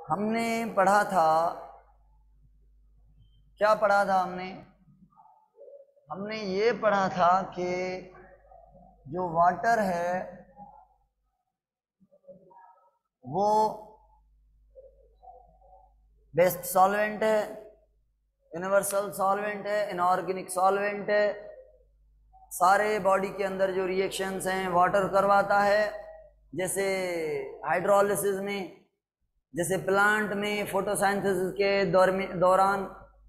हमने पढ़ा था, क्या पढ़ा था हमने ये पढ़ा था कि जो वाटर है वो बेस्ट सॉल्वेंट है, यूनिवर्सल सॉल्वेंट है, इनऑर्गेनिक सॉल्वेंट है। सारे बॉडी के अंदर जो रिएक्शंस हैं वाटर करवाता है, जैसे हाइड्रोलिसिस में, जैसे प्लांट में फोटोसिंथेसिस के दौरान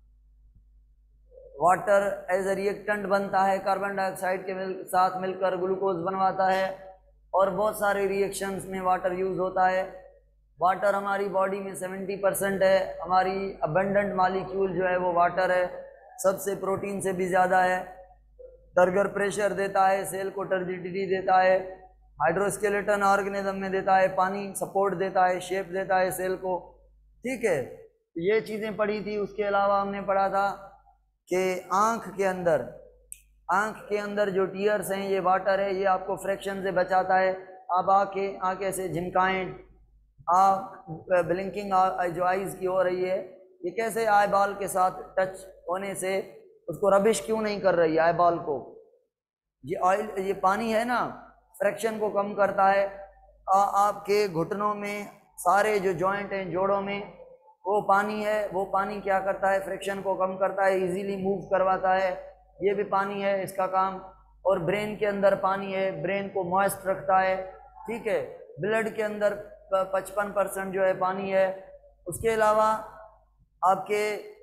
वाटर एज ए रिएक्टेंट बनता है, कार्बन डाइऑक्साइड के साथ मिलकर ग्लूकोज बनवाता है, और बहुत सारे रिएक्शंस में वाटर यूज होता है। वाटर हमारी बॉडी में 70% है, हमारी अबंडेंट मॉलिक्यूल जो है वो वाटर है, सबसे प्रोटीन से भी ज़्यादा है। टर्गर प्रेशर देता है, सेल को टर्जिडिटी देता है, हाइड्रोस्केलेटन ऑर्गेनिज्म में देता है, पानी सपोर्ट देता है, शेप देता है सेल को। ठीक है, ये चीज़ें पढ़ी थी। उसके अलावा हमने पढ़ा था कि आँख के अंदर जो टीयर्स हैं ये वाटर है, ये आपको फ्रैक्शन से बचाता है। आप आँखें से झिमकाएं, ब्लिंकिंग जो आईज की हो रही है, ये कैसे आई बॉल के साथ टच होने से उसको रबिश क्यों नहीं कर रही है आई बॉल को? ये ऑयल, ये पानी है ना, फ्रैक्शन को कम करता है। आपके घुटनों में सारे जो जॉइंट हैं जोड़ों में, वो पानी है, वो पानी क्या करता है? फ्रिक्शन को कम करता है, इजीली मूव करवाता है, ये भी पानी है इसका काम। और ब्रेन के अंदर पानी है, ब्रेन को मॉइस्ट रखता है। ठीक है, ब्लड के अंदर 55% जो है पानी है। उसके अलावा आपके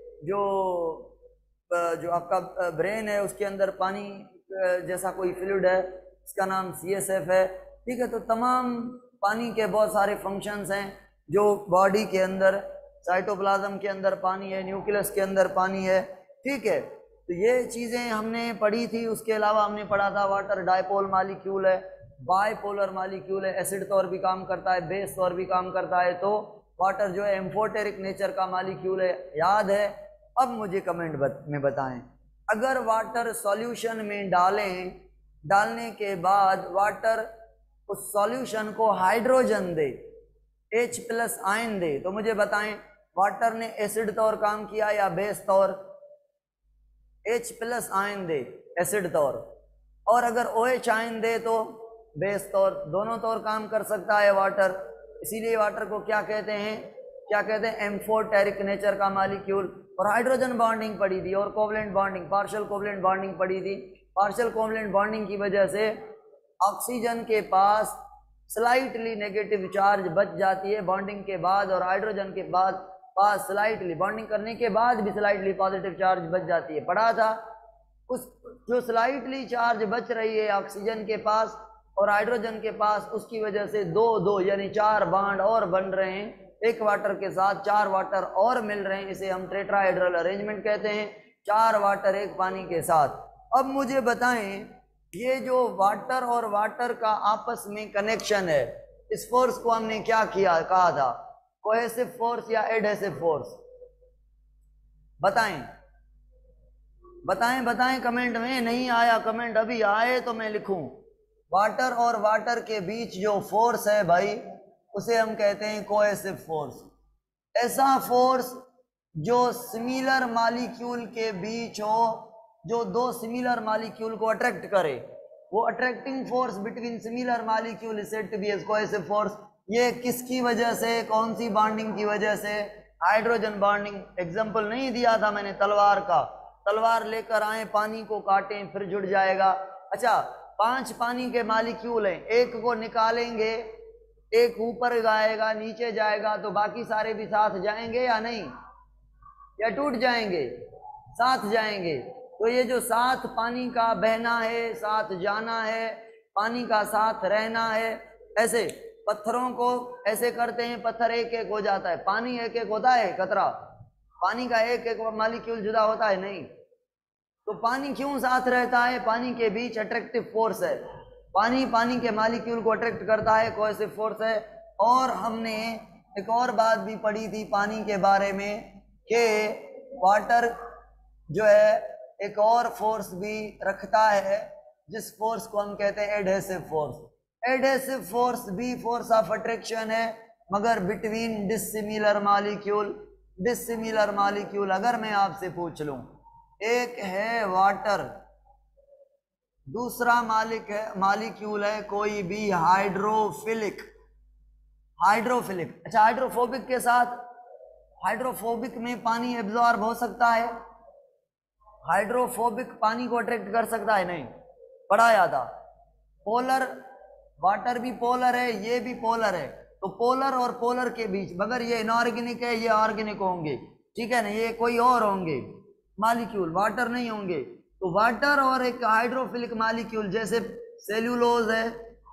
जो आपका ब्रेन है उसके अंदर पानी जैसा कोई फ्लूइड है, इसका नाम CSF है। ठीक है, तो तमाम पानी के बहुत सारे फंक्शंस हैं जो बॉडी के अंदर, साइटोप्लाज्म के अंदर पानी है, न्यूक्लियस के अंदर पानी है। ठीक है, तो ये चीज़ें हमने पढ़ी थी। उसके अलावा हमने पढ़ा था वाटर डायपोल मॉलिक्यूल है, बाइपोलर मॉलिक्यूल है, एसिड तौर भी काम करता है, बेस तौर भी काम करता है। तो वाटर जो है एम्फोटेरिक नेचर का मॉलिक्यूल है, याद है? अब मुझे कमेंट में बताएं, अगर वाटर सॉल्यूशन में डालने के बाद वाटर उस सॉल्यूशन को हाइड्रोजन दे, H+ आयन दे, तो मुझे बताएं वाटर ने एसिड तौर काम किया या बेस तौर? H+ आयन दे एसिड तौर, और अगर OH आयन दे तो बेस तौर। दोनों तौर काम कर सकता है वाटर। इसीलिए वाटर को क्या कहते हैं? एम्फोटेरिक नेचर का मॉलिक्यूल। और हाइड्रोजन बॉन्डिंग पढ़ी थी, और covalent bonding, partial covalent bonding पढ़ी थी। पार्शियल कोवलेंट बॉन्डिंग की वजह से ऑक्सीजन के पास स्लाइटली नेगेटिव चार्ज बच जाती है बॉन्डिंग के बाद, और हाइड्रोजन के पास स्लाइटली, बॉन्डिंग करने के बाद भी स्लाइटली पॉजिटिव चार्ज बच जाती है। पढ़ा था उस जो स्लाइटली चार्ज बच रही है ऑक्सीजन के पास और हाइड्रोजन के पास, उसकी वजह से दो यानी 4 बॉन्ड और बन रहे हैं। एक वाटर के साथ 4 वाटर और मिल रहे हैं, इसे हम टेट्राहेड्रल अरेंजमेंट कहते हैं। 4 वाटर एक पानी के साथ। अब मुझे बताएं, ये जो वाटर और वाटर का आपस में कनेक्शन है, इस फोर्स को हमने क्या कहा था? कोहेसिव फोर्स या एडहेसिव फोर्स? बताएं कमेंट में। नहीं आया कमेंट, अभी आए तो मैं लिखूं। वाटर और वाटर के बीच जो फोर्स है भाई, उसे हम कहते हैं कोहेसिव फोर्स। ऐसा फोर्स जो सिमिलर मॉलिक्यूल के बीच हो, जो 2 सिमिलर मॉलिक्यूल को अट्रैक्ट करे, वो attracting force between similar molecule is said to be as cohesive force. ये किसकी वजह से, कौन सी बॉन्डिंग की वजह से? Hydrogen bonding. एग्जांपल नहीं दिया था मैंने तलवार का? तलवार लेकर आए, पानी को काटें, फिर जुड़ जाएगा। अच्छा, 5 पानी के मॉलिक्यूल हैं, एक को निकालेंगे, एक ऊपर जाएगा, नीचे जाएगा, तो बाकी सारे भी साथ जाएंगे या नहीं? या टूट जाएंगे? साथ जाएंगे। तो ये जो साथ पानी का बहना है, साथ जाना है, पानी का साथ रहना है, ऐसे पत्थरों को ऐसे करते हैं, पत्थर एक एक हो जाता है, पानी एक एक होता है, कतरा पानी का एक एक मॉलिक्यूल जुदा होता है नहीं। तो पानी क्यों साथ रहता है? पानी के बीच अट्रैक्टिव फोर्स है, पानी के मॉलिक्यूल को अट्रैक्ट करता है, कोहेसिव फोर्स है। और हमने एक और बात भी पढ़ी थी पानी के बारे में कि वाटर जो है एक और फोर्स भी रखता है, जिस फोर्स को हम कहते हैं एडहेसिव फोर्स। एडहेसिव फोर्स भी फोर्स ऑफ अट्रैक्शन है, मगर बिटवीन डिसिमिलर मॉलिक्यूल अगर मैं आपसे पूछ लूं, एक है वाटर, दूसरा मॉलिक्यूल है कोई भी हाइड्रोफिलिक। अच्छा, हाइड्रोफोबिक के साथ, हाइड्रोफोबिक में पानी एब्जॉर्ब हो सकता है? हाइड्रोफोबिक पानी को अट्रैक्ट कर सकता है? नहीं, पढ़ाया था। पोलर, वाटर भी पोलर है, ये भी पोलर है, तो पोलर और पोलर के बीच, मगर ये इनऑर्गेनिक है, ये ऑर्गेनिक होंगे, ठीक है ना, ये कोई और होंगे मॉलिक्यूल, वाटर नहीं होंगे। तो वाटर और एक हाइड्रोफिलिक मॉलिक्यूल, जैसे सेल्यूलोज है,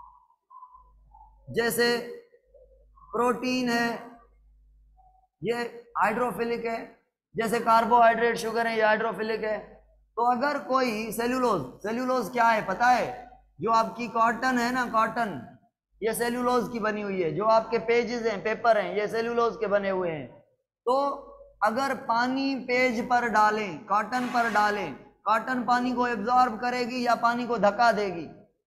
जैसे प्रोटीन है, ये हाइड्रोफिलिक है, जैसे कार्बोहाइड्रेट, शुगर है, ये हाइड्रोफिलिक है। तो अगर कोई सेल्यूलोज क्या है पता है? जो आपकी कॉटन है ना, कॉटन, ये सेल्यूलोज की बनी हुई है। जो आपके पेजेस हैं, पेपर हैं, ये सेल्यूलोज के बने हुए हैं। तो अगर पानी पेज पर डालें, कॉटन पर डालें, कॉटन पानी को एब्जॉर्ब करेगी या पानी को धक्का देगी?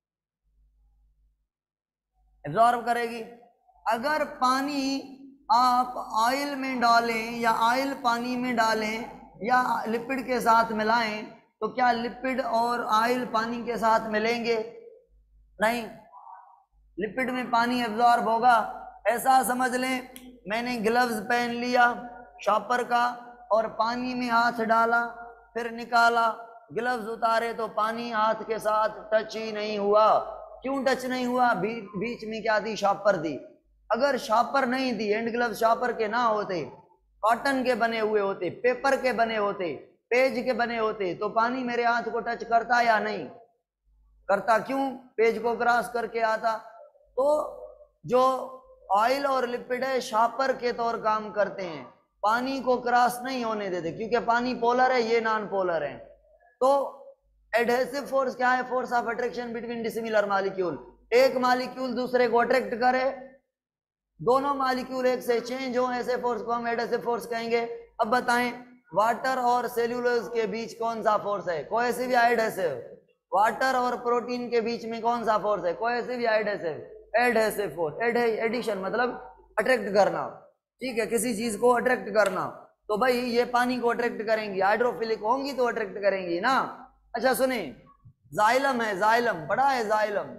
एब्जॉर्ब करेगी। अगर पानी आप ऑयल में डालें या ऑयल पानी में डालें या लिपिड के साथ मिलाएं, तो क्या लिपिड और ऑयल पानी के साथ मिलेंगे? नहीं, लिपिड में पानी एब्जॉर्ब होगा। ऐसा समझ लें, मैंने ग्लव्स पहन लिया शॉपर का और पानी में हाथ डाला, फिर निकाला, ग्लव्स उतारे तो पानी हाथ के साथ टच ही नहीं हुआ। क्यों टच नहीं हुआ? बीच में क्या थी? शॉपर थी। अगर शॉपर नहीं थी, हैंड ग्लव्स शॉपर के ना होते, कॉटन के बने हुए होते, पेपर के बने होते, पेज के बने होते, तो पानी मेरे हाथ को टच करता या नहीं करता? क्यों? पेज को क्रॉस करके आता। तो जो ऑयल और लिपिड है, शॉपर के तौर काम करते हैं, पानी को क्रॉस नहीं होने देते, क्योंकि पानी पोलर है, ये नॉन पोलर है। तो एडहेसिव फोर्स क्या है? Force of attraction between dissimilar molecule. एक मॉलिक्यूल दूसरे को अट्रैक्ट करे, दोनों मॉलिक्यूल एक से चेंज हो, ऐसे फोर्स को हम एडहेसिव फोर्स कहेंगे। अब बताएं, वाटर और सेल्यूलोज के बीच कौन सा फोर्स है? कोहेसिव या एडहेसिव? वाटर और प्रोटीन के बीच में कौन सा फोर्स है? कोहेसिव या एडहेसिव? Adhesive force. एडिशन मतलब अट्रैक्ट करना, ठीक है, किसी चीज को अट्रैक्ट करना। तो भाई ये पानी को अट्रैक्ट करेंगी, हाइड्रोफिलिक होंगी तो अट्रैक्ट करेंगी ना। अच्छा सुने, जाइलम है, जाइलम पढ़ा है? जाइलम,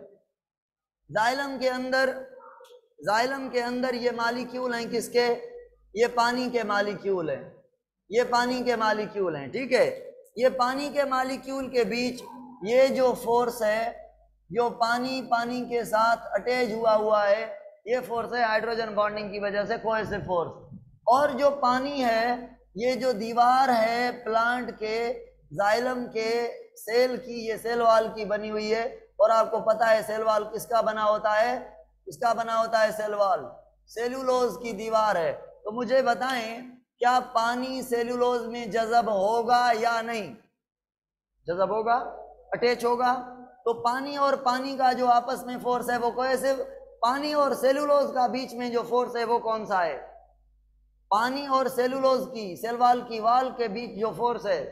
जाइलम के अंदर ये मॉलिक्यूल हैं किसके? ये पानी के मॉलिक्यूल हैं, ये पानी के मॉलिक्यूल हैं, ठीक है। ये पानी के मॉलिक्यूल के बीच ये जो फोर्स है, जो पानी के साथ अटैच हुआ है, ये फोर्स है हाइड्रोजन बॉन्डिंग की वजह से कोहेसिव फोर्स। और जो पानी है, ये जो दीवार है प्लांट के, जाइलम के सेल की, ये सेल वॉल की बनी हुई है। और आपको पता है सेल वॉल किसका बना होता है? किसका बना होता है सेल वॉल? सेल्यूलोज की दीवार है। तो मुझे बताएं, क्या पानी सेल्यूलोज में जज़ब होगा या नहीं? जज़ब होगा, अटैच होगा। तो पानी और पानी का जो आपस में फोर्स है वो कोहेसिव। पानी और सेल्यूलोज का बीच में जो फोर्स है वो कौन सा है? पानी और सेल्यूलोज की, सेल वॉल की वॉल के बीच जो फोर्स है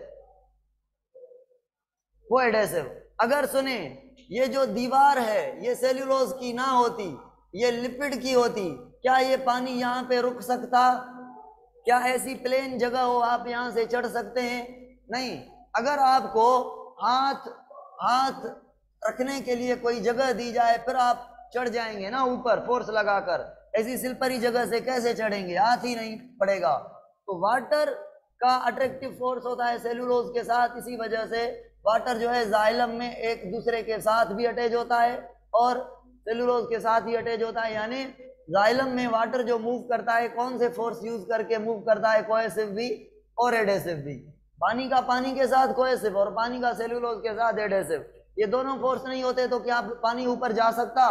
वो एडहेसिव। अगर सुने, ये जो दीवार है ये सेल्यूलोज की ना होती, ये लिपिड की होती, क्या ये पानी यहाँ पे रुक सकता? क्या ऐसी प्लेन जगह हो आप यहाँ से चढ़ सकते हैं? नहीं। अगर आपको हाथ रखने के लिए कोई जगह दी जाए, फिर आप चढ़ जाएंगे ना ऊपर फोर्स लगाकर। ऐसी सिलपरी जगह से कैसे चढ़ेंगे? हाथ ही नहीं पड़ेगा। तो वाटर का अट्रैक्टिव फोर्स होता है सेल्यूलोज के साथ। इसी वजह से वाटर जो है जाइलम में एक दूसरे के साथ भी अटैच होता है और सेल्यूलोज के साथ ही अटैच होता है। यानी जाइलम में वाटर जो मूव करता है, कौन से फोर्स यूज करके मूव करता है? कोहेसिव भी और एडहेसिव भी। पानी का पानी के साथ कोहेसिव और पानी का सेल्यूलोज के साथ एडहेसिव। ये दोनों फोर्स नहीं होते तो क्या पानी ऊपर जा सकता?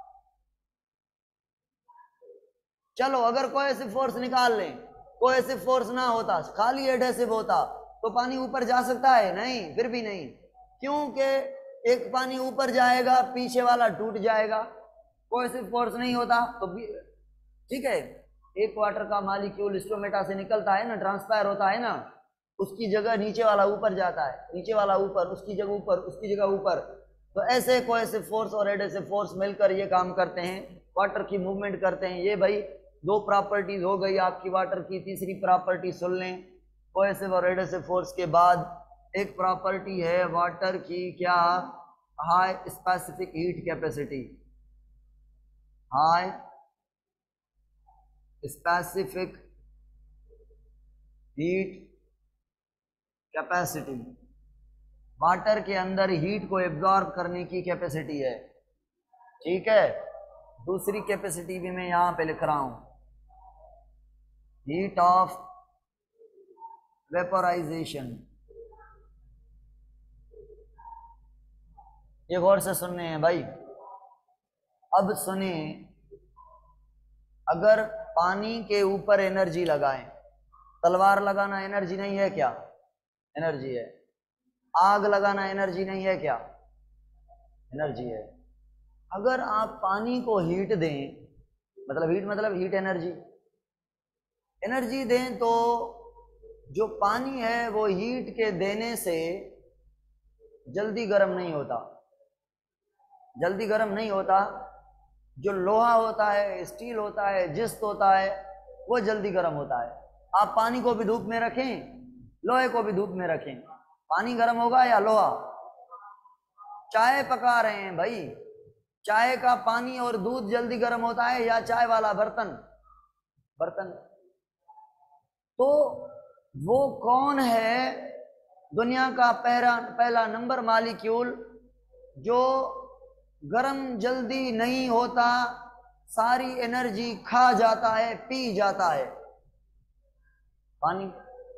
चलो अगर कोहेसिव फोर्स निकाल लें, कोहेसिव फोर्स ना होता, खाली एडहेसिव होता, तो पानी ऊपर जा सकता है? नहीं, फिर भी नहीं। क्योंकि एक पानी ऊपर जाएगा, पीछे वाला टूट जाएगा। कोहेसिव फोर्स नहीं होता तो ठीक है। एक वाटर का मॉलिक्यूल स्टोमेटा से निकलता है ना, ट्रांसपायर होता है ना, उसकी जगह नीचे वाला ऊपर जाता है, नीचे वाला ऊपर, उसकी जगह ऊपर, उसकी जगह ऊपर। तो ऐसे कोहेसिव फोर्स और एडहेसिव फोर्स मिलकर ये काम करते हैं, वाटर की मूवमेंट करते हैं। ये भाई दो प्रॉपर्टीज हो गई आपकी वाटर की। तीसरी प्रॉपर्टी सुन लें, कोहेसिव और एडहेसिव फोर्स के बाद एक प्रॉपर्टी है वाटर की, क्या? High specific heat capacity. High specific heat capacity, water के अंदर हीट को एब्जॉर्ब करने की कैपेसिटी है। ठीक है, दूसरी कैपेसिटी भी मैं यहां पे लिख रहा हूं, हीट ऑफ वेपोराइजेशन। ये गौर से सुनने हैं भाई। अब सुने, अगर पानी के ऊपर एनर्जी लगाएं, तलवार लगाना एनर्जी नहीं है क्या? एनर्जी है। आग लगाना एनर्जी नहीं है क्या? एनर्जी है। अगर आप पानी को हीट दें, मतलब हीट एनर्जी, एनर्जी दें, तो जो पानी है वो हीट के देने से जल्दी गर्म नहीं होता। जल्दी गर्म नहीं होता। जो लोहा होता है, स्टील होता है, जिस्त होता है, वो जल्दी गर्म होता है। आप पानी को भी धूप में रखें, लोहे को भी धूप में रखें, पानी गर्म होगा या लोहा? चाय पका रहे हैं भाई, चाय का पानी और दूध जल्दी गर्म होता है या चाय वाला बर्तन? बर्तन। तो वो कौन है दुनिया का पहला नंबर मॉलिक्यूल जो गर्म जल्दी नहीं होता, सारी एनर्जी खा जाता है, पी जाता है? पानी।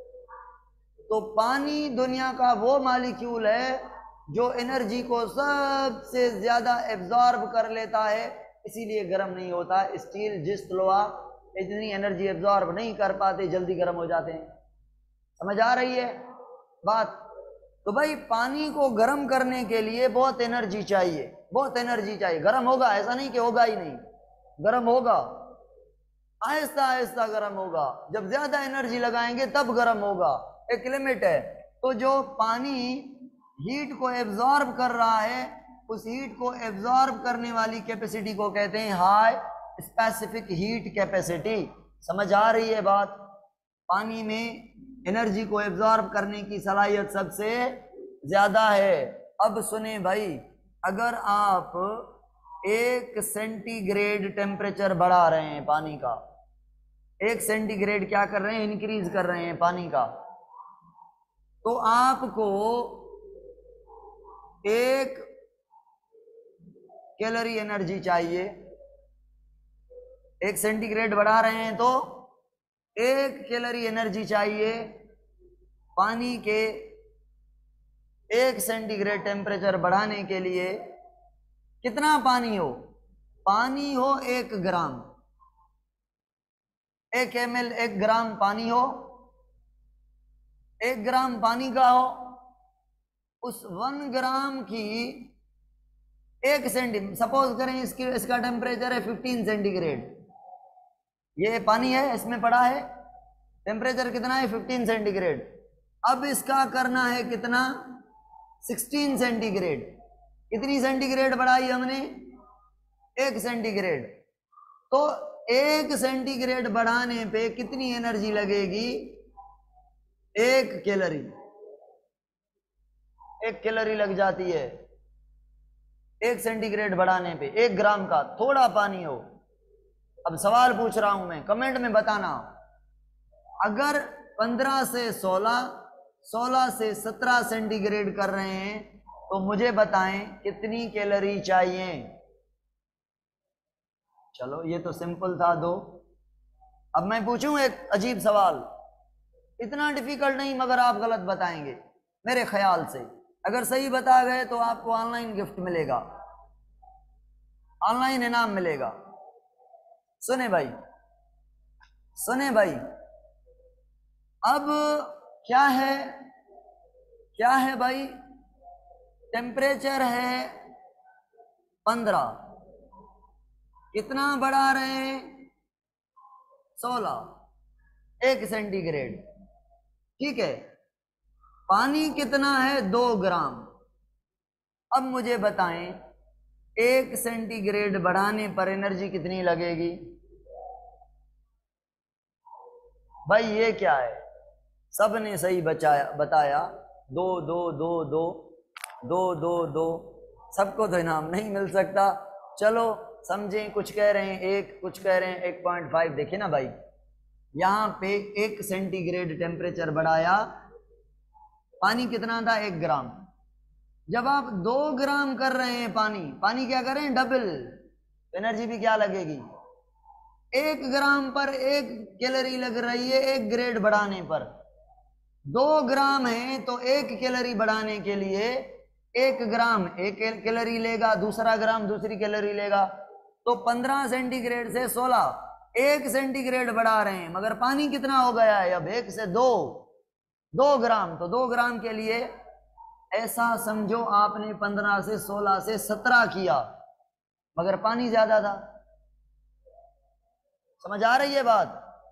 तो पानी दुनिया का वो मॉलिक्यूल है जो एनर्जी को सबसे ज्यादा एब्जॉर्ब कर लेता है, इसीलिए गर्म नहीं होता। स्टील, जिस्त, लोहा इतनी एनर्जी एब्जॉर्ब नहीं कर पाते, जल्दी गर्म हो जाते हैं। समझ आ रही है बात? तो भाई पानी को गर्म करने के लिए बहुत एनर्जी चाहिए, बहुत एनर्जी चाहिए। गर्म होगा, ऐसा नहीं कि होगा ही नहीं, गर्म होगा, आहिस्ता आहिस्ता गर्म होगा। जब ज्यादा एनर्जी लगाएंगे तब गर्म होगा, एक लिमिट है। तो जो पानी हीट को एब्जॉर्ब कर रहा है, उस हीट को एब्जॉर्ब करने वाली कैपेसिटी को कहते हैं हाई स्पेसिफिक हीट कैपेसिटी। समझ आ रही है बात? पानी में एनर्जी को एब्जॉर्ब करने की सलाहियत सबसे ज्यादा है। अब सुने भाई, अगर आप 1 सेंटीग्रेड टेम्परेचर बढ़ा रहे हैं पानी का, 1 सेंटीग्रेड क्या कर रहे हैं? इंक्रीज कर रहे हैं पानी का, तो आपको 1 कैलोरी एनर्जी चाहिए। 1 सेंटीग्रेड बढ़ा रहे हैं तो 1 कैलोरी एनर्जी चाहिए पानी के 1 सेंटीग्रेड टेम्परेचर बढ़ाने के लिए। कितना पानी हो? पानी हो 1 ग्राम, 1 ml, 1 ग्राम पानी हो, 1 ग्राम पानी का हो, उस 1 ग्राम की 1 सेंटीग्रेड, सपोज करें इसका टेम्परेचर है 15 सेंटीग्रेड, ये पानी है, इसमें पड़ा है, टेम्परेचर कितना है? 15 सेंटीग्रेड। अब इसका करना है कितना? 16 सेंटीग्रेड। कितनी सेंटीग्रेड बढ़ाई हमने? 1 सेंटीग्रेड। तो 1 सेंटीग्रेड बढ़ाने पे कितनी एनर्जी लगेगी? 1 कैलोरी। 1 कैलोरी लग जाती है 1 सेंटीग्रेड बढ़ाने पे, 1 ग्राम का थोड़ा पानी हो। अब सवाल पूछ रहा हूं मैं, कमेंट में बताना। अगर 15 से 16, 16 से 17 सेंटीग्रेड कर रहे हैं तो मुझे बताएं कितनी कैलोरी चाहिए? चलो ये तो सिंपल था 2। अब मैं पूछूं एक अजीब सवाल, इतना डिफिकल्ट नहीं, मगर आप गलत बताएंगे मेरे ख्याल से। अगर सही बता गए तो आपको ऑनलाइन गिफ्ट मिलेगा, ऑनलाइन इनाम मिलेगा। सुने भाई, सुने भाई, अब क्या है, क्या है भाई? टेम्परेचर है 15, कितना बढ़ा रहे हैं? 16, 1 सेंटीग्रेड, ठीक है। पानी कितना है? 2 ग्राम। अब मुझे बताएं 1 सेंटीग्रेड बढ़ाने पर एनर्जी कितनी लगेगी? भाई ये क्या है? सब ने सही बताया। दो दो दो दो दो दो दो, सबको तो इनाम नहीं मिल सकता। चलो समझें, कुछ कह रहे हैं 1, कुछ कह रहे हैं 1.5। देखिए ना भाई, यहाँ पे 1 सेंटीग्रेड टेम्परेचर बढ़ाया, पानी कितना था? 1 ग्राम। जब आप 2 ग्राम कर रहे हैं पानी क्या करें? डबल। एनर्जी भी क्या लगेगी? 1 ग्राम पर 1 कैलोरी लग रही है 1 ग्रेड बढ़ाने पर। 2 ग्राम है तो 1 कैलोरी बढ़ाने के लिए 1 ग्राम 1 कैलोरी लेगा, दूसरा ग्राम दूसरी कैलोरी लेगा। तो 15 सेंटीग्रेड से 16, 1 सेंटीग्रेड बढ़ा रहे हैं, मगर पानी कितना हो गया है अब? 1 से 2 ग्राम। तो 2 ग्राम के लिए ऐसा समझो आपने 15 से 16 से 17 किया, मगर पानी ज्यादा था। समझ आ रही है बात?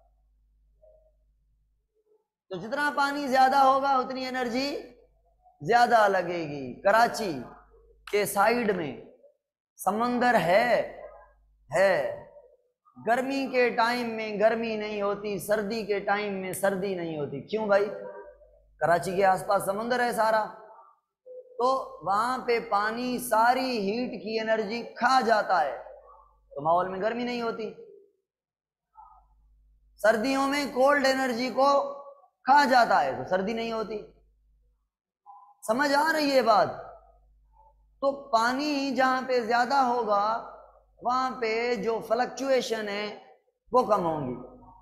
तो जितना पानी ज्यादा होगा उतनी एनर्जी ज्यादा लगेगी। कराची के साइड में समंदर है। गर्मी के टाइम में गर्मी नहीं होती, सर्दी के टाइम में सर्दी नहीं होती। क्यों भाई? कराची के आसपास समुद्र है सारा, तो वहां पे पानी सारी हीट की एनर्जी खा जाता है, तो माहौल में गर्मी नहीं होती। सर्दियों में कोल्ड एनर्जी को खा जाता है, तो सर्दी नहीं होती। समझ आ रही है बात? तो पानी जहां पे ज्यादा होगा वहां पे जो फ्लक्चुएशन है वो कम होंगी।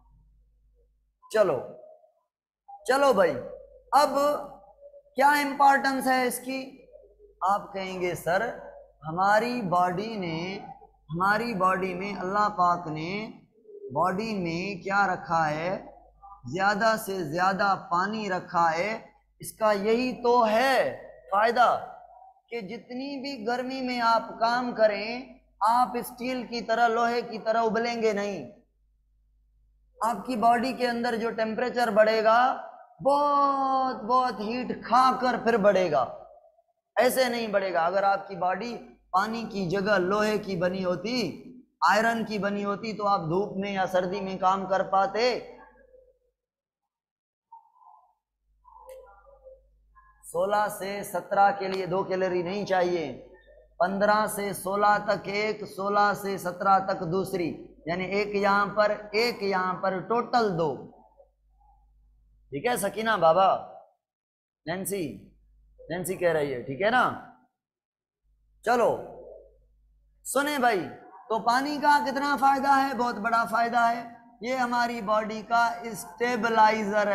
चलो भाई, अब क्या इंपॉर्टेंस है इसकी? आप कहेंगे सर हमारी बॉडी में अल्लाह पाक ने बॉडी में क्या रखा है? ज्यादा से ज्यादा पानी रखा है। इसका यही तो है फायदा कि जितनी भी गर्मी में आप काम करें, आप स्टील की तरह, लोहे की तरह उबलेंगे नहीं। आपकी बॉडी के अंदर जो टेम्परेचर बढ़ेगा बहुत बहुत हीट खाकर फिर बढ़ेगा, ऐसे नहीं बढ़ेगा। अगर आपकी बॉडी पानी की जगह लोहे की बनी होती, आयरन की बनी होती, तो आप धूप में या सर्दी में काम कर पाते? 16 से 17 के लिए 2 कैलोरी नहीं चाहिए, 15 से 16 तक एक, 16 से 17 तक दूसरी, यानी एक यहां पर टोटल 2। ठीक है सकीना बाबा? नैन्सी कह रही है, ठीक है ना? चलो सुने भाई, तो पानी का कितना फायदा है? बहुत बड़ा फायदा है। ये हमारी बॉडी का स्टेबलाइजर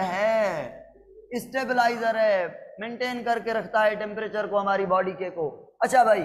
है, मेंटेन करके रखता है टेम्परेचर को हमारी बॉडी के को। अच्छा भाई,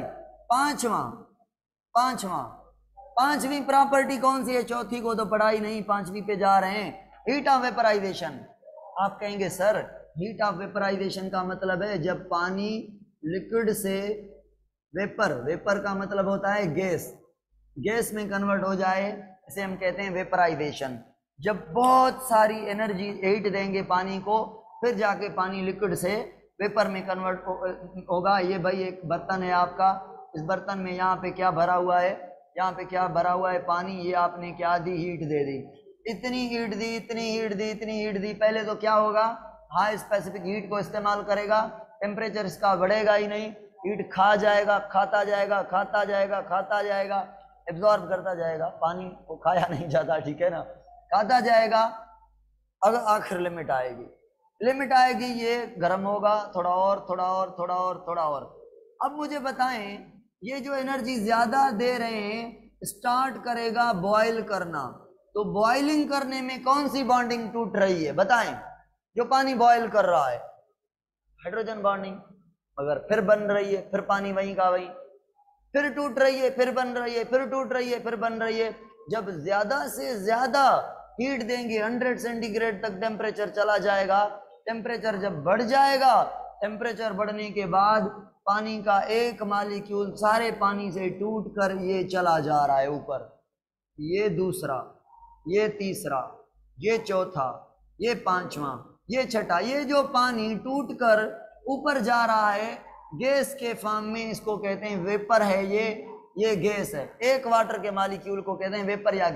पांचवी प्रॉपर्टी कौन सी है? चौथी को तो पढ़ाई नहीं, पांचवी पे जा रहे हैं, हीट ऑफ वेपराइजेशन। आप कहेंगे सर हीट ऑफ वेपराइजेशन का मतलब है जब पानी लिक्विड से वेपर का मतलब होता है गैस में कन्वर्ट हो जाए, इसे हम कहते हैं वेपराइजेशन। जब बहुत सारी एनर्जी हीट देंगे पानी को, फिर जाके पानी लिक्विड से वेपर में कन्वर्ट होगा। ये भाई एक बर्तन है आपका, इस बर्तन में यहाँ पे क्या भरा हुआ है? यहाँ पे क्या भरा हुआ है? पानी। ये आपने क्या दी? हीट दे दी। इतनी हीट दी। पहले तो क्या होगा? हाई स्पेसिफिक हीट को इस्तेमाल करेगा, टेम्परेचर इसका बढ़ेगा ही नहीं, हीट खा जाएगा, खाता जाएगा, एब्जॉर्ब करता जाएगा। पानी को खाया नहीं जाता, ठीक है ना? खाता जाएगा, अगर आखिर लिमिट आएगी, ये गर्म होगा, थोड़ा और। अब मुझे बताएं, ये जो एनर्जी ज्यादा दे रहे हैं स्टार्ट करेगा बॉयल करना, तो बॉइलिंग करने में कौन सी बॉन्डिंग टूट रही है? बताएं। जो पानी बॉयल कर रहा है, हाइड्रोजन बॉन्डिंग, मगर फिर बन रही है, फिर पानी वहीं का वहीं, फिर टूट रही है, फिर बन रही है, फिर टूट रही है, फिर बन रही है। जब ज्यादा से ज्यादा हीट देंगे, 100 सेंटीग्रेड तक टेम्परेचर चला जाएगा। टेम्परेचर जब बढ़ जाएगा, टेम्परेचर बढ़ने के बाद पानी का एक मॉलिक्यूल सारे पानी से टूट कर ये चला जा रहा है ऊपर, ये दूसरा, ये तीसरा, ये चौथा, ये पांचवा, ये छठा। ये जो पानी टूट कर ऊपर जा रहा है गैस के फॉर्म में, इसको कहते हैं वेपर है। ये गैस है। एक वाटर के मॉलिक्यूल को कहते हैं वेपर या गैस।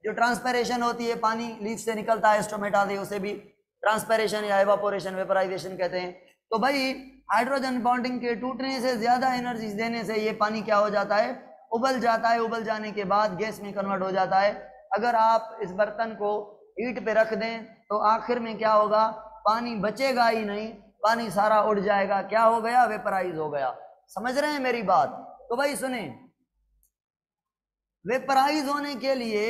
जो ट्रांसपेरेशन होती है, पानी लीफ से निकलता है स्टोमेटा से, उसे भी ट्रांसपेरेशन या एवापोरेशन, वेपराइजेशन कहते हैं। तो भाई हाइड्रोजन बॉन्डिंग के टूटने से, ज्यादा एनर्जी देने से ये पानी क्या हो जाता है, उबल जाता है। उबल जाने के बाद गैस में कन्वर्ट हो जाता है। अगर आप इस बर्तन को हीट पे रख दें तो आखिर में क्या होगा, पानी बचेगा ही नहीं, पानी सारा उड़ जाएगा। क्या हो गया, वेपराइज हो गया। समझ रहे हैं मेरी बात? तो भाई सुने, वेपराइज होने के लिए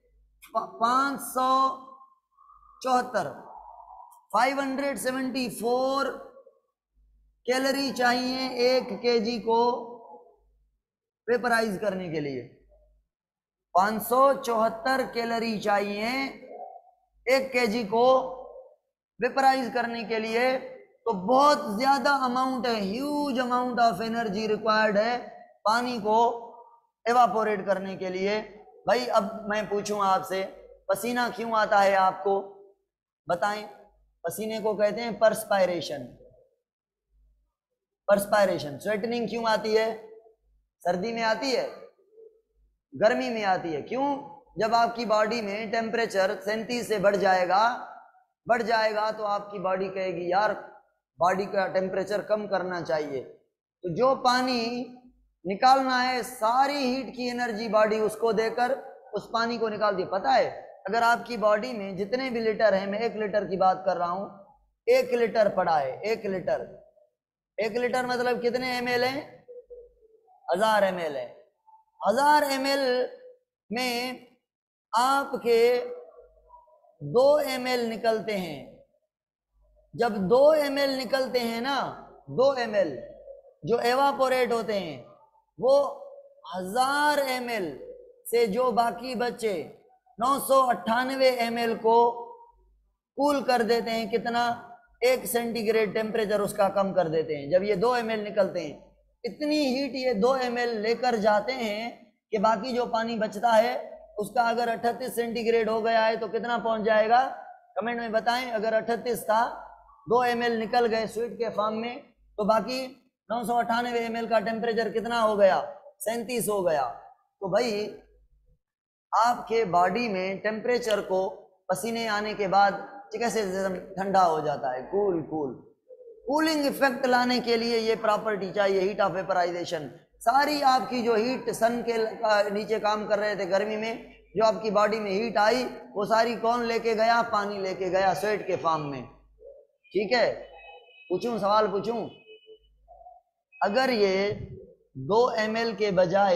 574 कैलोरी चाहिए 1 केजी को वेपराइज करने के लिए। 574 कैलोरी चाहिए 1 केजी को वेपराइज करने के लिए। तो बहुत ज्यादा अमाउंट है, huge amount of energy required है पानी को एवापोरेट करने के लिए। भाई अब मैं पूछूं आपसे, पसीना क्यों आता है आपको, बताएं। पसीने को कहते हैं परस्पायरेशन। परस्पायरेशन। स्वेटनिंग क्यों आती है, सर्दी में आती है, गर्मी में आती है। क्यों? जब आपकी बॉडी में टेम्परेचर 37 से बढ़ जाएगा तो आपकी बॉडी कहेगी यार बॉडी का टेम्परेचर कम करना चाहिए। तो जो पानी निकालना है, सारी हीट की एनर्जी बॉडी उसको देकर उस पानी को निकाल दी। पता है अगर आपकी बॉडी में जितने भी लीटर है, मैं 1 लीटर की बात कर रहा हूं, 1 लीटर पड़ा है, 1 लीटर, 1 लीटर मतलब कितने ml है, 1000 ml है। 1000 ml में आपके 2 ml निकलते हैं। जब 2 ml निकलते हैं ना, 2 ml जो एवापोरेट होते हैं, वो 1000 ml से जो बाकी बचे 998 ml को कूल कर देते हैं। कितना? 1 सेंटीग्रेड टेम्परेचर उसका कम कर देते हैं। जब ये 2 ml निकलते हैं, इतनी हीट ये 2 ml लेकर जाते हैं कि बाकी जो पानी बचता है उसका अगर 38 सेंटीग्रेड हो गया है तो कितना पहुंच जाएगा, कमेंट में बताएं। अगर 38 था, 2 ml निकल गए स्वीट के फॉर्म में, तो बाकी 998 ml का टेम्परेचर कितना हो गया, 37 हो गया। तो भाई आपके बॉडी में टेम्परेचर को पसीने आने के बाद कैसे ठंडा हो जाता है, कूलिंग इफेक्ट लाने के लिए ये प्रॉपर्टी चाहिए, हीट ऑफ वेपराइजेशन। सारी आपकी जो हीट सन के नीचे काम कर रहे थे गर्मी में, जो आपकी बॉडी में हीट आई, वो सारी कौन लेके गया, पानी लेके गया स्वेट के फॉर्म में। ठीक है, पूछूं सवाल पूछूं? अगर ये 2 ml के बजाय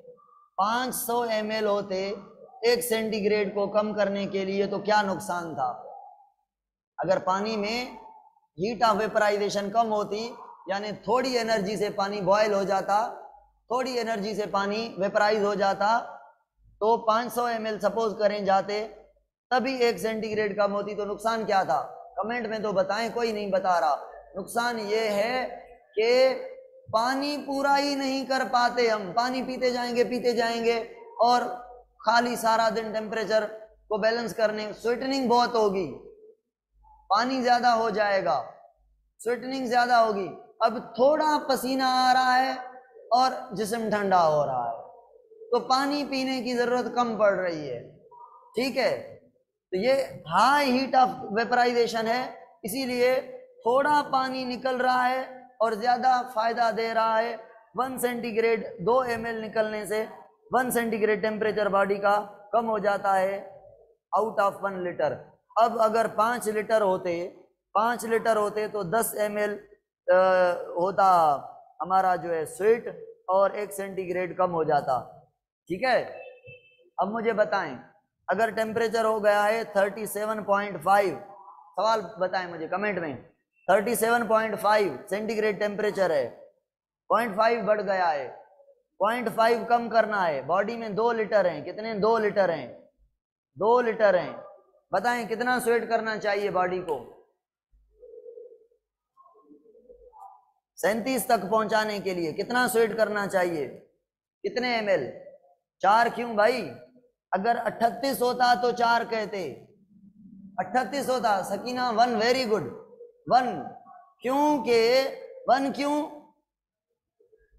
500 ml होते 1 सेंटीग्रेड को कम करने के लिए, तो क्या नुकसान था? अगर पानी में हीट ऑफ वेपराइजेशन कम होती, यानी थोड़ी एनर्जी से पानी बॉयल हो जाता, थोड़ी एनर्जी से पानी वेपराइज हो जाता, तो 500 ml सपोज करें जाते, तभी 1 सेंटीग्रेड कम होती, तो नुकसान क्या था? कमेंट में तो बताएं, कोई नहीं बता रहा। नुकसान ये है कि पानी पूरा ही नहीं कर पाते हम, पानी पीते जाएंगे और खाली सारा दिन टेम्परेचर को बैलेंस करने, स्वीटनिंग बहुत होगी, पानी ज्यादा हो जाएगा, स्वीटनिंग ज्यादा होगी। अब थोड़ा पसीना आ रहा है और जिस्म ठंडा हो रहा है, तो पानी पीने की जरूरत कम पड़ रही है। ठीक है, तो ये हाई हीट ऑफ वेपराइजेशन है, इसीलिए थोड़ा पानी निकल रहा है और ज्यादा फायदा दे रहा है। 1 सेंटीग्रेड 2 ml निकलने से 1 सेंटीग्रेड टेम्परेचर बॉडी का कम हो जाता है आउट ऑफ 1 लीटर। अब अगर 5 लीटर होते तो 10 ml होता हमारा जो है स्वीट, और 1 सेंटीग्रेड कम हो जाता। ठीक है, अब मुझे बताएं, अगर टेम्परेचर हो गया है 37.5, सवाल बताएं मुझे कमेंट में, 37.5 सेंटीग्रेड टेम्परेचर है, 0.5 बढ़ गया है, 0.5 कम करना है। बॉडी में 2 लीटर हैं, कितने? 2 लीटर हैं, 2 लीटर हैं। बताएं कितना स्वेट करना चाहिए बॉडी को 37 तक पहुंचाने के लिए? कितना स्वेट करना चाहिए, कितने ml? 4। क्यों भाई? अगर 38 होता तो 4 कहते, 38 होता सकीना 1, वेरी गुड 1। क्योंकि 1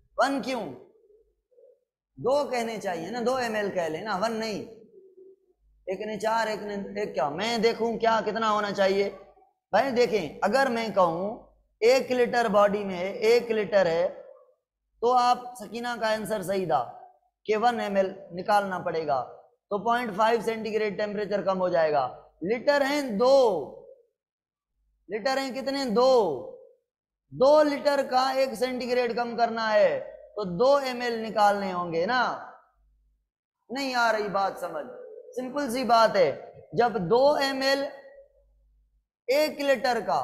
क्यों 2 कहने चाहिए ना, 2 ml कह लेना, 1 नहीं। एक ने 4, एक ने एक, क्या मैं देखूं क्या कितना होना चाहिए भाई? देखें, अगर मैं कहूं 1 लीटर बॉडी में 1 लीटर है, तो आप सकीना का आंसर सही था कि 1 ml निकालना पड़ेगा, तो 0.5 सेंटीग्रेड टेम्परेचर कम हो जाएगा। लीटर हैं 2, लीटर हैं कितने? 2 लीटर का 1 सेंटीग्रेड कम करना है तो 2 ml निकालने होंगे ना। नहीं आ रही बात समझ? सिंपल सी बात है, जब 2 ml 1 लीटर का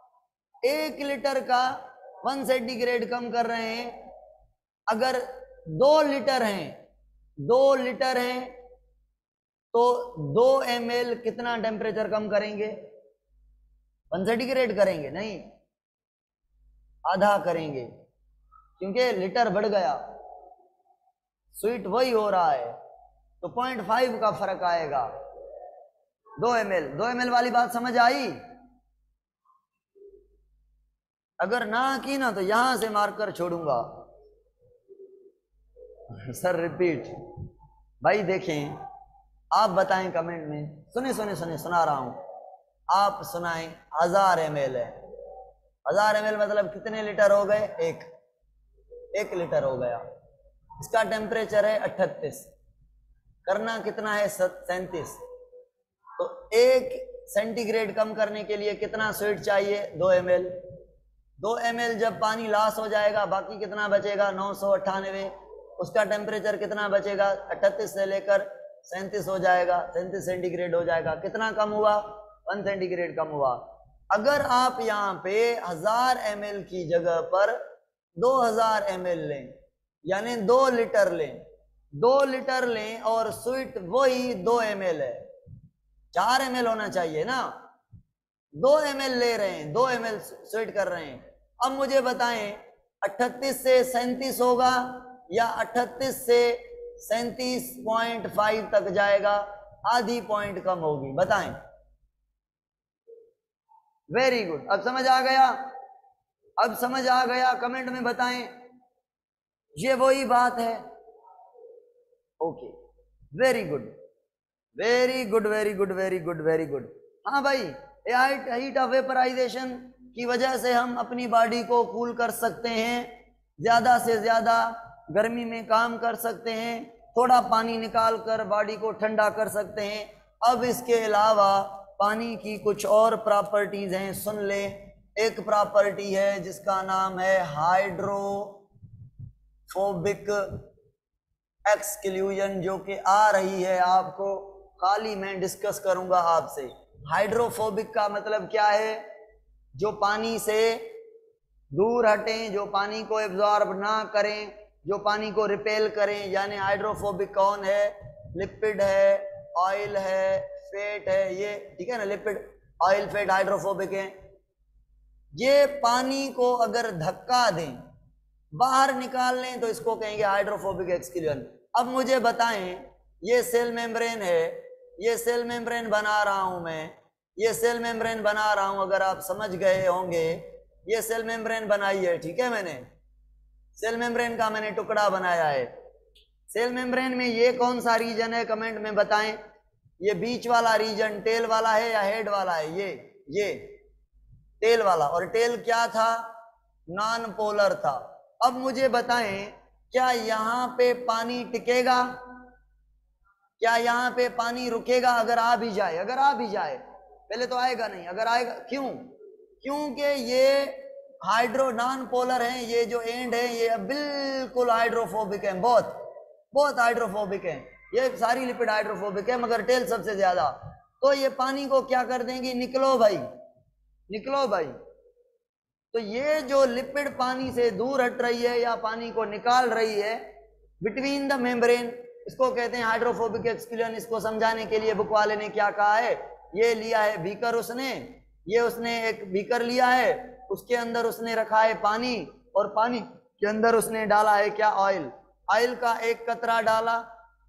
1 सेंटीग्रेड कम कर रहे हैं, अगर 2 लीटर हैं तो 2 ml कितना टेम्परेचर कम करेंगे? 1 सेंटीग्रेड करेंगे? नहीं, आधा करेंगे, क्योंकि लीटर बढ़ गया, स्वीट वही हो रहा है, तो 0.5 का फर्क आएगा। 2 ml वाली बात समझ आई? अगर ना की ना तो यहां से मार्कर छोड़ूंगा। सर रिपीट भाई। देखें, आप बताएं कमेंट में, सुने सुना रहा हूं, आप सुनाएं। 1000 ml है, 1000 ml मतलब कितने लीटर हो गए? 1 लीटर हो गया। इसका टेम्परेचर है 38, करना कितना है? 37। तो 1 सेंटीग्रेड कम करने के लिए कितना स्वीट चाहिए? 2 ml। 2 ml जब पानी लॉस हो जाएगा, बाकी कितना बचेगा? 998। उसका टेम्परेचर कितना बचेगा? 38 से लेकर 37 हो जाएगा, 37 सेंटीग्रेड हो जाएगा। कितना कम हुआ? 1 सेंटीग्रेड कम हुआ। अगर आप यहाँ पे 1000 ml की जगह पर 2000 ml लें, यानी 2 लीटर लें, 2 लीटर लें और स्वीट वही 2 ml है, 4 ml होना चाहिए ना। 2 ml ले रहे हैं, 2 ml स्वीट कर रहे हैं। अब मुझे बताएं, 38 से 37 होगा या 38 से 37.5 तक जाएगा? आधी पॉइंट कम होगी, बताएं। वेरी गुड, अब समझ आ गया? अब समझ आ गया? कमेंट में बताएं, ये वही बात है। Okay, very good very good very good very good very good. हाँ भाई, हीट ऑफ वेपराइजेशन की वजह से हम अपनी बॉडी को कूल कर सकते हैं, ज्यादा से ज्यादा गर्मी में काम कर सकते हैं, थोड़ा पानी निकाल कर बॉडी को ठंडा कर सकते हैं। अब इसके अलावा पानी की कुछ और प्रॉपर्टीज हैं, सुन ले। एक प्रॉपर्टी है जिसका नाम है हाइड्रोफोबिक एक्सक्लूजन, जो कि आ रही है आपको, खाली मैं डिस्कस करूंगा आपसे। हाइड्रोफोबिक का मतलब क्या है? जो पानी से दूर हटें, जो पानी को एब्जॉर्ब ना करें, जो पानी को रिपेल करें, यानी हाइड्रोफोबिक कौन है? लिपिड है, ऑयल है, फैट है, ये ठीक है ना। लिपिड, ऑयल, फैट हाइड्रोफोबिक है। ये पानी को अगर धक्का दें, बाहर निकाल लें, तो इसको कहेंगे हाइड्रोफोबिक एक्सक्लूजन। अब मुझे बताएं, ये सेल मेम्ब्रेन है, ये सेल मेम्ब्रेन बना रहा हूं मैं, ये सेल मेम्ब्रेन बना रहा हूं, अगर आप समझ गए होंगे, ये सेल मेम्ब्रेन बनाई है, ठीक है। मैंने सेल मेम्ब्रेन का मैंने टुकड़ा बनाया है। सेल मेम्ब्रेन में ये कौन सा रीजन है? कमेंट में बताएं। ये बीच वाला रीजन टेल वाला है या हेड वाला है? ये टेल वाला। और टेल क्या था? नॉन पोलर था। अब मुझे बताएं, क्या यहां पे पानी टिकेगा? क्या यहां पे पानी रुकेगा अगर आ भी जाए? अगर आ भी जाए, पहले तो आएगा नहीं, अगर आएगा, क्यों? क्योंकि ये हाइड्रो नॉन पोलर हैं, ये जो एंड है ये बिल्कुल हाइड्रोफोबिक है, बहुत हाइड्रोफोबिक है। ये सारी लिपिड हाइड्रोफोबिक है, मगर टेल सबसे ज्यादा। तो ये पानी को क्या कर देंगी? निकलो भाई, निकलो भाई। तो ये जो लिपिड पानी से दूर हट रही है या पानी को निकाल रही है बिटवीन द मेम्ब्रेन, इसको कहते हैं हाइड्रोफोबिक एक्सक्लूजन। इसको समझाने के लिए बुक वाले ने क्या कहा है? ये लिया है बीकर, उसने एक बीकर लिया है, उसके अंदर उसने रखा है पानी, और पानी के अंदर उसने डाला है क्या? ऑयल। ऑयल का एक कतरा डाला,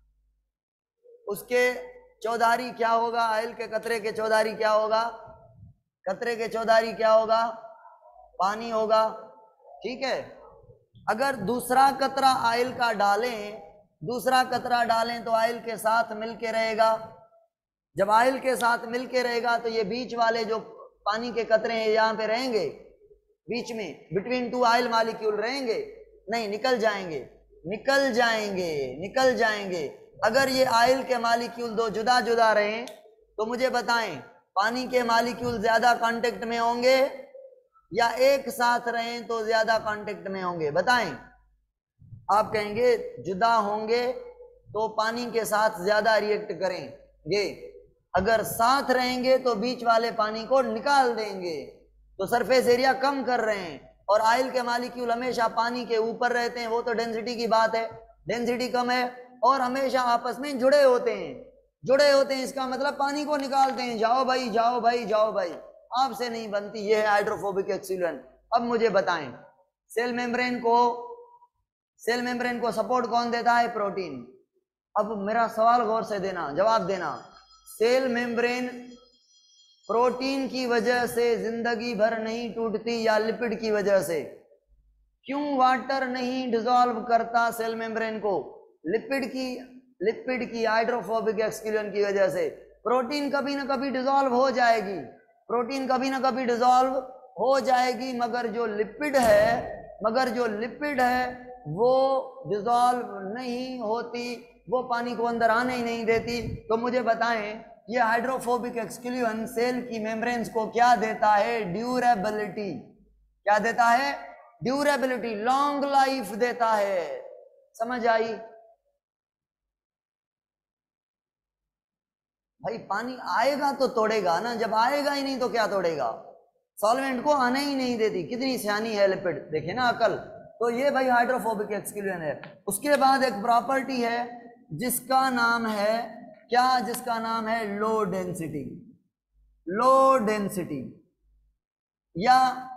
उसके चौधारी क्या होगा? ऑयल के कतरे के चौधारी क्या होगा? कतरे के चौधारी क्या होगा? पानी होगा, ठीक है। अगर दूसरा कतरा ऑयल का डालें, दूसरा कतरा डालें तो ऑयल के साथ मिलके रहेगा, जब ऑयल के साथ मिलके रहेगा तो ये बीच वाले जो पानी के कतरे हैं यहाँ पे रहेंगे, बीच में बिटवीन टू ऑयल मॉलिक्यूल रहेंगे? नहीं, निकल जाएंगे, निकल जाएंगे, निकल जाएंगे। अगर ये ऑयल के मॉलिक्यूल दो जुदा जुदा रहें तो मुझे बताएं, पानी के मॉलिक्यूल ज्यादा कांटेक्ट में होंगे या एक साथ रहें तो ज्यादा कांटेक्ट में होंगे? बताएं। आप कहेंगे जुदा होंगे तो पानी के साथ ज्यादा रिएक्ट करेंगे, अगर साथ रहेंगे तो बीच वाले पानी को निकाल देंगे। तो सरफेस एरिया कम कर रहे हैं, और ऑयल के मॉलिक्यूल हमेशा पानी के ऊपर रहते हैं, वो तो डेंसिटी की बात है, डेंसिटी कम है, और हमेशा आपस में जुड़े होते हैं, जुड़े होते हैं। इसका मतलब पानी को निकालते हैं, जाओ भाई जाओ भाई जाओ भाई, आपसे नहीं बनती। ये है हाइड्रोफोबिक एक्सीलेंट। अब मुझे बताएं, सेल मेम्ब्रेन को सपोर्ट कौन देता है? प्रोटीन। अब मेरा सवाल गौर से देना, जवाब देना। सेल मेम्ब्रेन प्रोटीन की वजह से जिंदगी भर नहीं टूटती या लिपिड की वजह से? क्यों वाटर नहीं डिसॉल्व करता सेल मेम्ब्रेन को? लिपिड की हाइड्रोफोबिक एक्सीलेंट की वजह से। प्रोटीन कभी ना कभी डिसॉल्व हो जाएगी, प्रोटीन कभी ना कभी डिसॉल्व हो जाएगी, मगर जो लिपिड है वो डिसॉल्व नहीं होती, वो पानी को अंदर आने ही नहीं देती। तो मुझे बताएं, ये हाइड्रोफोबिक एक्सक्लूजन सेल की मेम्ब्रेन्स को क्या देता है? ड्यूरेबिलिटी। क्या देता है? ड्यूरेबिलिटी, लॉन्ग लाइफ देता है। समझ आई? भाई पानी आएगा तो तोड़ेगा ना, जब आएगा ही नहीं तो क्या तोड़ेगा? सॉल्वेंट को आने ही नहीं देती। कितनी सियानी है लिपिड, देखे ना अकल। तो ये भाई हाइड्रोफोबिक एक्सक्लूजन है। उसके बाद एक प्रॉपर्टी है जिसका नाम है क्या? जिसका नाम है लो डेंसिटी। लो डेंसिटी या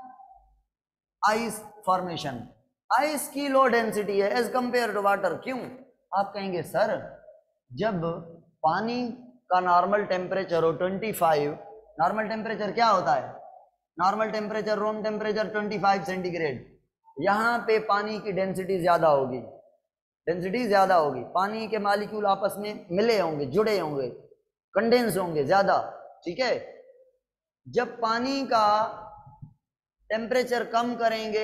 आइस फॉर्मेशन। आइस की लो डेंसिटी है एज कंपेयर टू वाटर। क्यों? आप कहेंगे सर जब पानी का नॉर्मल टेम्परेचर हो 25, नॉर्मल टेम्परेचर क्या होता है? Normal temperature room temperature 25 centigrade. यहाँ पे पानी की डेंसिटी ज्यादा होगी, डेंसिटी ज्यादा होगी, पानी के मॉलिक्यूल आपस में मिले होंगे, जुड़े होंगे, कंडेंस होंगे ज्यादा, ठीक है। जब पानी का टेम्परेचर कम करेंगे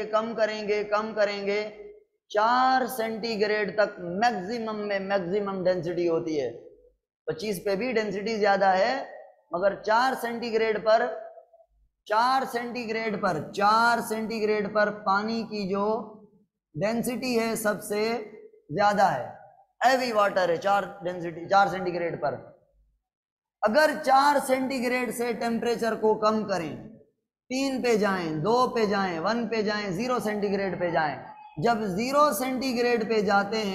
4 सेंटीग्रेड तक मैक्सिमम में मैक्सिमम डेंसिटी होती है। 25 पे भी डेंसिटी ज्यादा है, मगर 4 सेंटीग्रेड पर पानी की जो डेंसिटी है सबसे ज्यादा है। हैवी वाटर है 4 सेंटीग्रेड पर। अगर 4 सेंटीग्रेड से टेम्परेचर को कम करें, 3 पे जाएं, 2 पे जाएं, 1 पे जाएं, 0 सेंटीग्रेड पे जाएं, जब 0 सेंटीग्रेड पे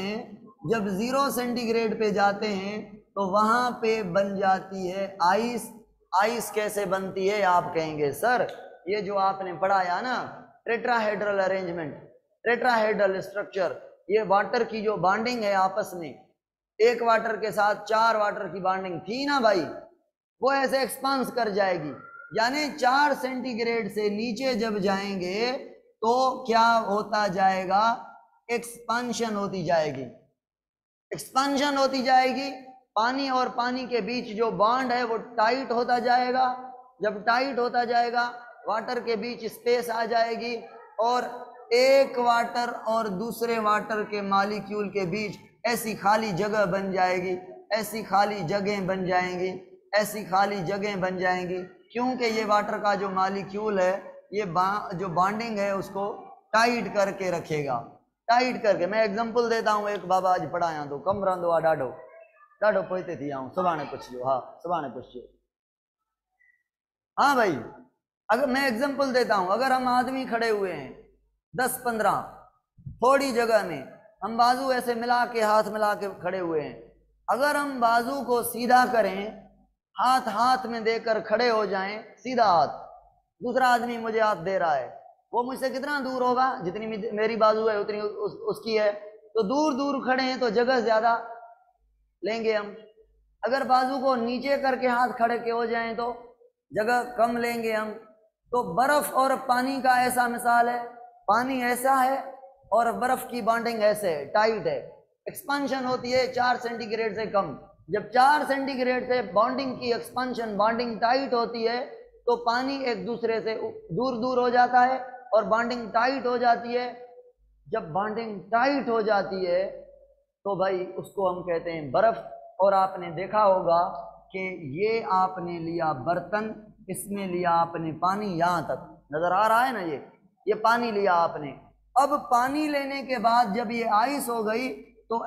जाते हैं तो वहां पे बन जाती है आइस। आइस कैसे बनती है? आप कहेंगे सर ये जो आपने पढ़ाया ना टेट्राहेड्रल अरेंजमेंट, टेट्राहेड्रल स्ट्रक्चर, ये वाटर की जो बॉन्डिंग है आपस में, एक वाटर के साथ 4 वाटर की बॉन्डिंग थी ना भाई, वो ऐसे एक्सपांस कर जाएगी। यानी 4 सेंटीग्रेड से नीचे जब जाएंगे तो क्या होता जाएगा? एक्सपांशन होती जाएगी, एक्सपांशन होती जाएगी। पानी और पानी के बीच जो बॉन्ड है वो टाइट होता जाएगा। जब टाइट होता जाएगा वाटर के बीच स्पेस आ जाएगी, और एक वाटर और दूसरे वाटर के मॉलिक्यूल के बीच ऐसी खाली जगह बन जाएगी, ऐसी खाली जगह बन जाएंगी, क्योंकि ये वाटर का जो मॉलिक्यूल है ये जो बॉन्डिंग है उसको टाइट करके रखेगा, टाइट करके। मैं एग्जांपल देता हूँ, एक बाबा आज पढ़ाया तो कम रंदो डाढो डाढो पोते थी आऊं सुभाणे पूछियो। हाँ भाई, अगर मैं एग्जांपल देता हूं, अगर हम आदमी खड़े हुए हैं 10-15 थोड़ी जगह में, हम बाजू ऐसे मिला के, हाथ मिला के खड़े हुए हैं, अगर हम बाजू को सीधा करें, हाथ हाथ में देकर खड़े हो जाएं, सीधा हाथ, दूसरा आदमी मुझे हाथ दे रहा है, वो मुझसे कितना दूर होगा? जितनी मेरी बाजू है उतनी उसकी है। तो दूर दूर खड़े हैं तो जगह ज्यादा लेंगे हम। अगर बाजू को नीचे करके हाथ खड़े के हो जाएं तो जगह कम लेंगे हम। तो बर्फ और पानी का ऐसा मिसाल है, पानी ऐसा है और बर्फ की बॉन्डिंग ऐसे है, टाइट है, एक्सपांशन होती है 4 सेंटीग्रेड से कम। जब 4 सेंटीग्रेड से बॉन्डिंग की एक्सपेंशन, बॉन्डिंग टाइट होती है तो पानी एक दूसरे से दूर दूर हो जाता है और बॉन्डिंग टाइट हो जाती है। जब बॉन्डिंग टाइट हो जाती है तो भाई उसको हम कहते हैं बर्फ। और आपने देखा होगा कि ये आपने लिया बर्तन, इसमें लिया आपने पानी, यहां तक नजर आ रहा है ना, ये पानी लिया आपने। अब पानी लेने के बाद जब ये आइस हो गई तो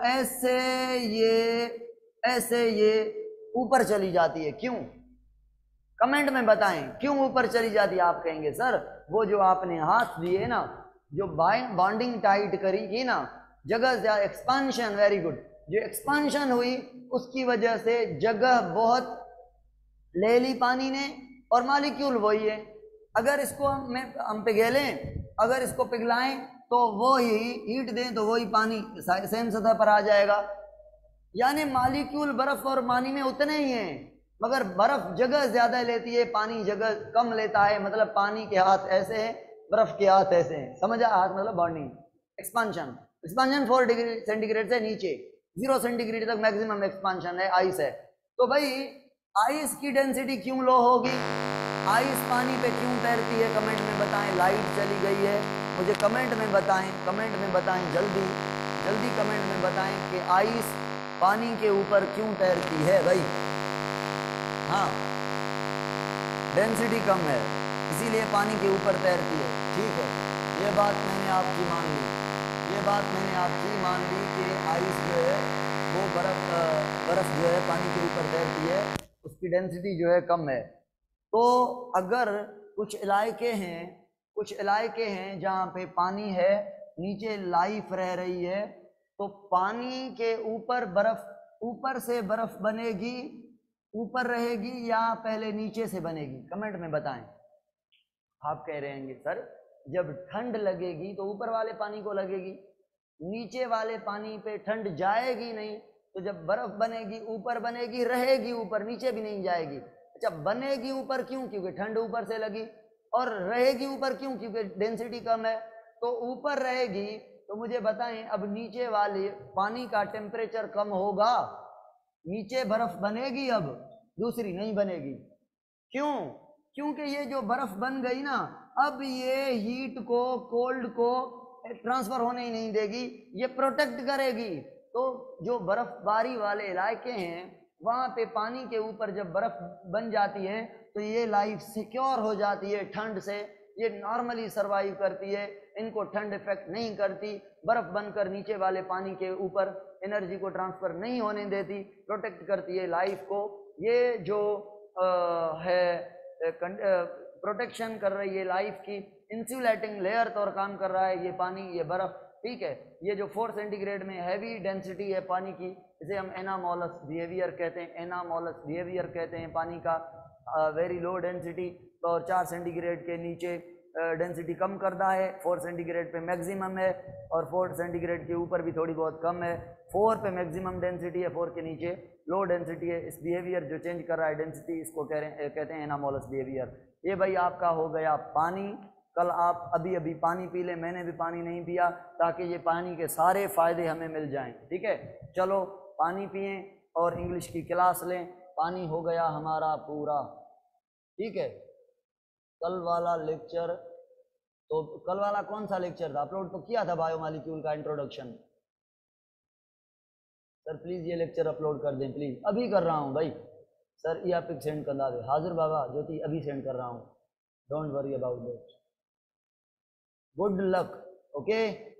ऐसे ये ऊपर चली जाती है। क्यों? कमेंट में बताएं क्यों ऊपर चली जाती है। आप कहेंगे सर वो जो आपने हाथ दिए ना, जो बॉन्डिंग टाइट करी की ना, जगह एक्सपांशन, वेरी गुड, जो एक्सपांशन हुई उसकी वजह से जगह बहुत ले ली पानी ने और मॉलिक्यूल वही है। अगर इसको हम पिघलें, अगर इसको पिघलाएं तो वो ही हीट दें तो वही पानी सेम सतह पर आ जाएगा। यानी मॉलिक्यूल बर्फ और पानी में उतने ही हैं, मगर बर्फ जगह ज्यादा लेती है, पानी जगह कम लेता है। मतलब पानी के हाथ ऐसे हैं, बर्फ के हाथ ऐसे हैं। समझा? हाथ मतलब बॉन्डिंग। एक्सपांशन 4 डिग्री सेंटीग्रेड से नीचे 0 सेंटीग्रेड तक मैक्सिमम एक्सपांशन है, आइस है। तो भाई आइस की डेंसिटी क्यों लो होगी? आइस पानी पे क्यों तैरती है? कमेंट में बताएं। लाइट चली गई है, मुझे कमेंट में बताएं, कमेंट में बताएं, जल्दी जल्दी कमेंट में बताएं कि आइस पानी के ऊपर क्यों तैरती है भाई। हाँ, डेंसिटी कम है इसीलिए पानी के ऊपर तैरती है। ठीक है, ये बात मैंने आपकी मान ली, ये बात मैंने आपकी मान ली कि आइस जो है वो बर्फ जो है पानी के ऊपर तैरती है, उसकी डेंसिटी जो है कम है। तो अगर कुछ इलाके हैं जहाँ पे पानी है, नीचे लाइफ रह रही है, तो पानी के ऊपर बर्फ, ऊपर से बर्फ बनेगी, ऊपर रहेगी या पहले नीचे से बनेगी? कमेंट में बताएं। आप कह रहे हैं सर जब ठंड लगेगी तो ऊपर वाले पानी को लगेगी, नीचे वाले पानी पे ठंड जाएगी नहीं। तो जब बर्फ बनेगी ऊपर बनेगी, रहेगी ऊपर, नीचे भी नहीं जाएगी। अच्छा, बनेगी ऊपर क्यों? क्योंकि ठंड ऊपर से लगी। और रहेगी ऊपर क्यों? क्योंकि डेंसिटी कम है। तो ऊपर रहेगी तो मुझे बताएं अब नीचे वाले पानी का टेम्परेचर कम होगा, नीचे बर्फ बनेगी, अब दूसरी नहीं बनेगी। क्यों? क्योंकि ये जो बर्फ बन गई ना, अब ये हीट को, कोल्ड को ट्रांसफर होने ही नहीं देगी, ये प्रोटेक्ट करेगी। तो जो बर्फबारी वाले इलाके हैं वहां पे पानी के ऊपर जब बर्फ बन जाती है तो ये लाइफ सिक्योर हो जाती है ठंड से। ये नॉर्मली सरवाइव करती है, इनको ठंड इफेक्ट नहीं करती। बर्फ बनकर नीचे वाले पानी के ऊपर एनर्जी को ट्रांसफर नहीं होने देती, प्रोटेक्ट करती है लाइफ को। ये जो प्रोटेक्शन कर रही है लाइफ की, इंसुलेटिंग लेयर तौर काम कर रहा है ये पानी, ये बर्फ। ठीक है, ये जो 4 सेंटीग्रेड में हैवी डेंसिटी है पानी की, इसे हम एनामोलस बिहेवियर कहते हैं, एनामोलस बिहेवियर कहते हैं पानी का। वेरी लो डेंसिटी, और 4 सेंटीग्रेड के नीचे डेंसिटी कम करता है, 4 सेंटीग्रेड पे मैक्सिमम है और 4 सेंटीग्रेड के ऊपर भी थोड़ी बहुत कम है। 4 पे मैक्सिमम डेंसिटी है, 4 के नीचे लो डेंसिटी है। इस बिहेवियर जो चेंज कर रहा है डेंसिटी, इसको कहते हैं एनामोलस बिहेवियर। ये भाई आपका हो गया पानी। कल आप अभी अभी पानी पी लें, मैंने भी पानी नहीं पिया, ताकि ये पानी के सारे फायदे हमें मिल जाएं। ठीक है, चलो पानी पिएं और इंग्लिश की क्लास लें। पानी हो गया हमारा पूरा। ठीक है, कल वाला लेक्चर, तो कल वाला कौन सा लेक्चर था? अपलोड तो किया था बायोमॉलिक्यूल का इंट्रोडक्शन। सर प्लीज ये लेक्चर अपलोड कर दें, प्लीज। अभी कर रहा हूँ भाई सर, ये आप सेंड कर दे। हाजिर बाबा ज्योति, अभी सेंड कर रहा हूँ, don't worry about that. Good luck. Okay.